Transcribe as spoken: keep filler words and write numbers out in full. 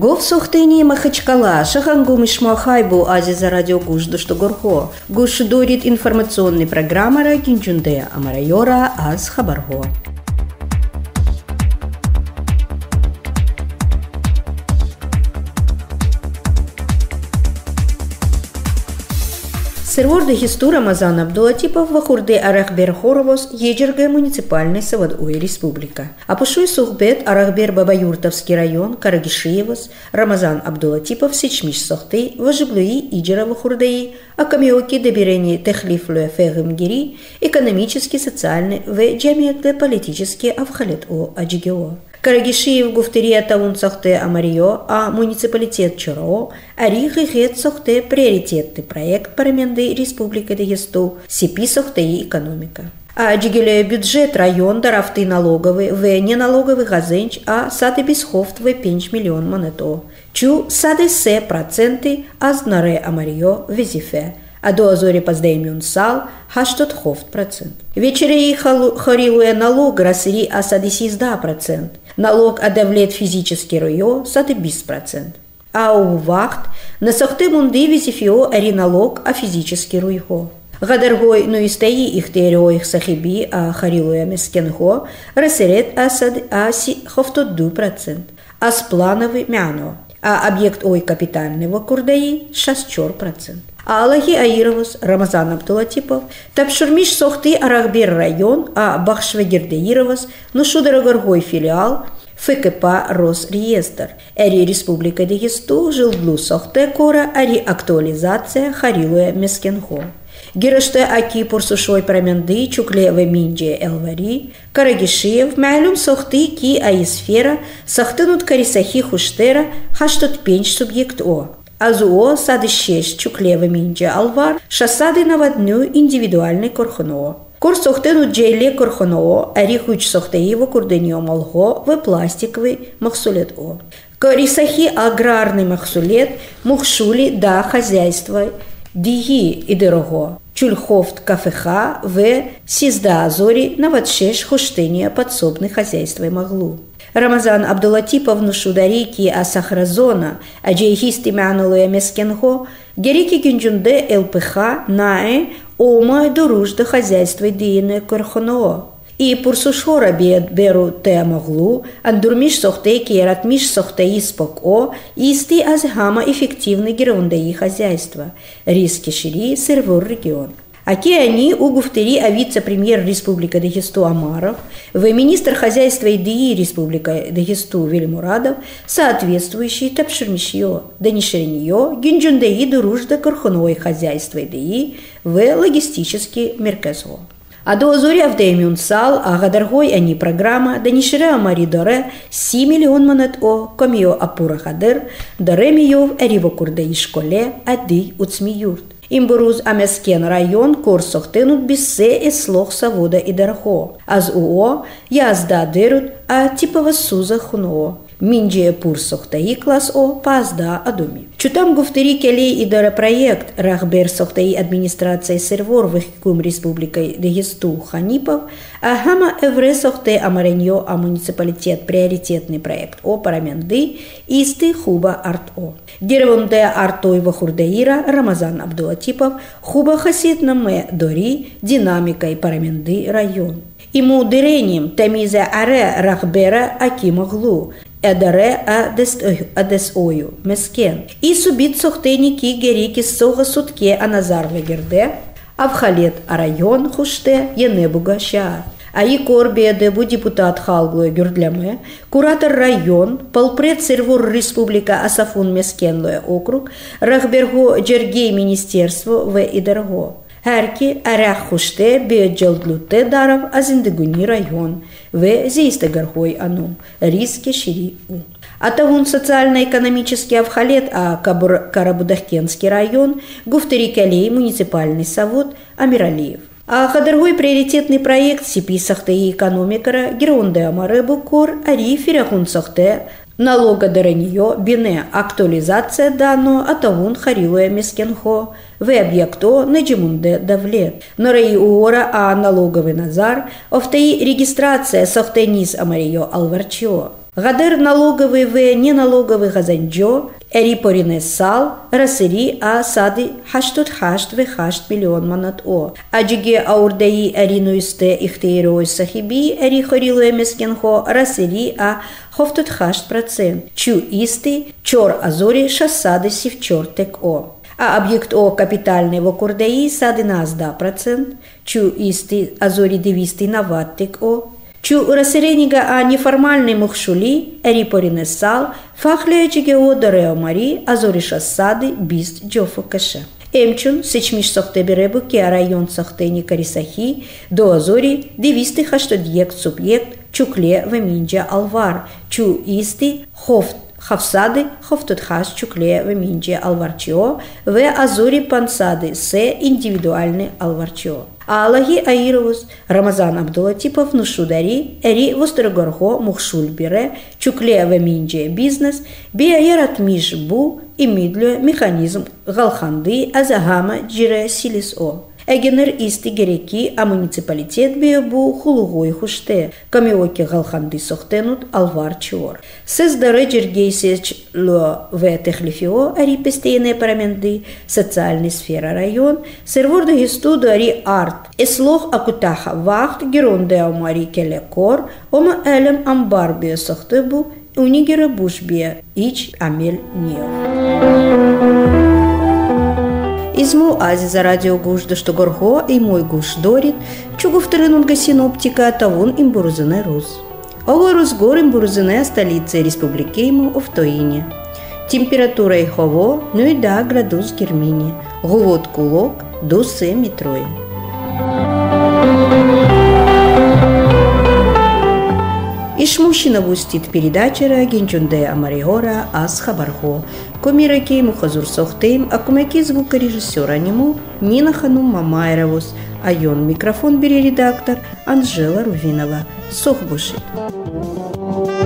Гов сохтыни Махачкала, Шахангу Мишмахайбу Азиза радио Гуш Душтогорхо. Гуш дурит информационный программа Рагинчунде Амарайора Аз Хабарго. Серворды Хистура Рамазан Абдулатипов вахурды Арахбер Хоровос Ежерге муниципальный Савадуй республика. Апушуй Сухбет Арахбер Бабаюртовский район Карагишиевос Рамазан Абдулатипов Сечмиш Сохты Важиблуи Иджера вахурдеи Акамиоки Дебирени Техлифлуя Фегемгири экономически социальный в джамиатле политически Авхалет О Аджигео. Карагишиев гуфтерия таун сохте Амарио, а муниципалитет Чороо, арихи хет сохте приоритетный проект параменды Республики Дагесту, сипи сохте и экономика. А джигеле бюджет район дарафты налоговый, в неналоговый газенч, а сады бисхофт в пенч миллион монето. Чу сады се проценты, а знаре Амарио визифе. А до азори поздеймюн сал, хаштот хофт процент. Вечерей харилуя налог расири асадисизда процент. Налог адавлет физический ройо сады бис процент. А у вахт на сохты мунды визифио ари налог а физический руйхо. Гадаргой ну истаи их терео их сахиби а харилуя мескенхо расирет асад аси хофтот ду процент. А с плановый мяно. А объект ой капитального курдаи шастчор процент. А Аллахи Аировус, Рамазан Абдулатипов, Тапшурмиш Сохты Арахбер район, а Бахшвегердеировус, Нушударагоргой филиал, ФКП Росреестр, Эри Республика Дагесту, Жилблу Сохте Кора, Ари актуализация Харилуя Мескенхо. Гираште Аки Пурсушой Променды, Чуклеве Минджи Элвари, Карагишиев, Майлюм Сохты Ки Аисфера, Сохтынут Карисахи Хуштера, Хаштот Пенч Субъект О. Азуо сады шесть чуклева минджа алвар, шасады наводню индивидуальный корхоно. Кор сохтену джейле корхоно, арихуч сохтеево курденьо молго в пластиковый махсулет о. Корисахи аграрный махсулет, мухшули да хозяйство, диги и дорого. Чульхофт кафеха в сизда азори наводшеш хуштения подсобных хозяйства и моглу. Рамазан Абдулатипов нушударики асахразона, аджейхисти мянулуя мескенхо, герики гюнджунде ЛПХ нае ома доружда хозяйства диене корхоно. И пурсушора бед беру те моглу, андурмиш сохтеки и ратмиш сохтеи споко, исти азгама эффективны герундеи хозяйства. Риски шири сервор регион. Аки они у гуфтери а вице-премьер Республика Дагесту Амаров, в министр хозяйства и ДИИ Республика Дагесту Вильмурадов, соответствующий тапширмишьё, данишериньё, гинджундеи дуружда корхоной хозяйства и ДИИ в логистический мерказо. А до азори авдеймюн сал, а гадаргой они программа, данишере амари доре, си миллион монет о, комио апура хадер, доре миев эриво курдаи школе, ади уцмиюрт. Имбуруз амескен район корсохтенут биссе и слох савода и дархо. Аз уо язда дерут, а типова суза хуно. Минджия пурсохтаи класс о пазда адуми. Чутам гуфтери келей и дара проект рахбер сохтаи администрация сервор в Кум Республикой Дагесту Ханипов, а хама эвре сохте амареньо а муниципалитет приоритетный проект о параменды исты хуба арт о. Деревонде артой вахурдаира Рамазан Абдулатипов хуба хасит наме дори динамикой параменды район. Ему дырением тамиза аре рахбера аки моглу. Эдаре адесою мескен. И субит сохтеники герики сога сутке аназар вегерде, авхалет а район хуште енебуга шаар. А и корбеде бу депутат халглуя гюрдляме, куратор район, полпред сервор Республика Асафун Мескенлуя округ, рахбергу джергей министерство в Идарго. Herki арях хуште беджалдлуте дарав азиндегуни район в зейстагархой ану риски шири у. Атавун социально-экономический авхалет а Карабудахкенский район гуфтери калей муниципальный совод Амиралиев. А хадаргой приоритетный проект сипи сахте и экономикара геронде амаребу кор ари феряхун сахте налога дараньо бине актуализация дано атавун харилуя мескенхо в объекто наджимунде давлет. Нораи уора а налоговый назар офтаи регистрация сохтенис амарио алварчио. Гадер налоговый в неналоговый газанджо, эри поринесал, расери а сады хаштут хашт в хашт миллион манат о. Аджиге аурдаи эринуисте ихтейрой сахиби, эри хорилуэ мескенхо, расери а хофтут хашт процент. Чу исти, чор азори шассады сивчор тек о. А объект о капитальный в окурдаи сады назда процент. Чу исти азори девисти наваттик о. Чу расеренига а неформальный мухшули, эри поринесал, фахлеечиге о дорео мари, азори шассады бист джофо каше. Эмчун сечмиш сохтеберебу ке район сохтени карисахи, до азори девисти хаштодьект субъект, чукле веминджа алвар, чу исти хофт. Хавсады хофтут хаш чукле в минджи алварчио, в азури пансады се индивидуальный алварчио. Аллахи аировус Рамазан Абдулатипов нушудари эри вострогорхо мухшульбире чукле в минджи бизнес бия яратмиш бу и мидлю механизм галханды азагама джире силис о. Эгенер исти гереки, а муниципалитет биебу хулугой хуште, камиоки галханды сохтенут алвар чор. Сез даре джергейсеч ло в техлифио, ари пестейне параменды, социальная сфера район, серворда гистуду ари арт, эслох акутаха вахт, геронде амари келекор, ома элем амбарбия сохтебу, унигера бушбия, ич амель нео. Изму азиза радио гуш да что горхо и мой гуш дорит, чугу вторынунга синоптика тавун имбурзене рус. Ого русгор имбурзене столица республики ему Овтоине. Температура и хово, ну и да градус гермини. Гувот кулок, дусе метрой. Ишмущина бустит передачера генчунде амаригора ас хабархо. Комираки мухазур сохтейм, а кумяки звукорежиссера нему Нина Ханум Мамайровус, а ён микрофон бери редактор Анжела Рувинова. Сохбушит.